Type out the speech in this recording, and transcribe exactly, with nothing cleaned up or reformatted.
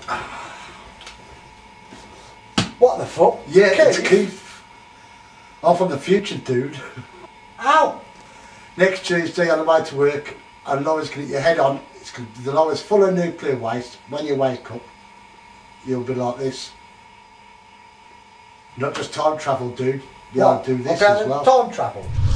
What the fuck? Yeah, Keef? it's Keef. I'm from the future, dude. Ow! Next Tuesday on the way to work, and Laura's going to get your head on. It's gonna, the Laura's full of nuclear waste. When you wake up, you'll be like this. Not just time travel, dude. You'll What? do this Okay, as well. Time travel.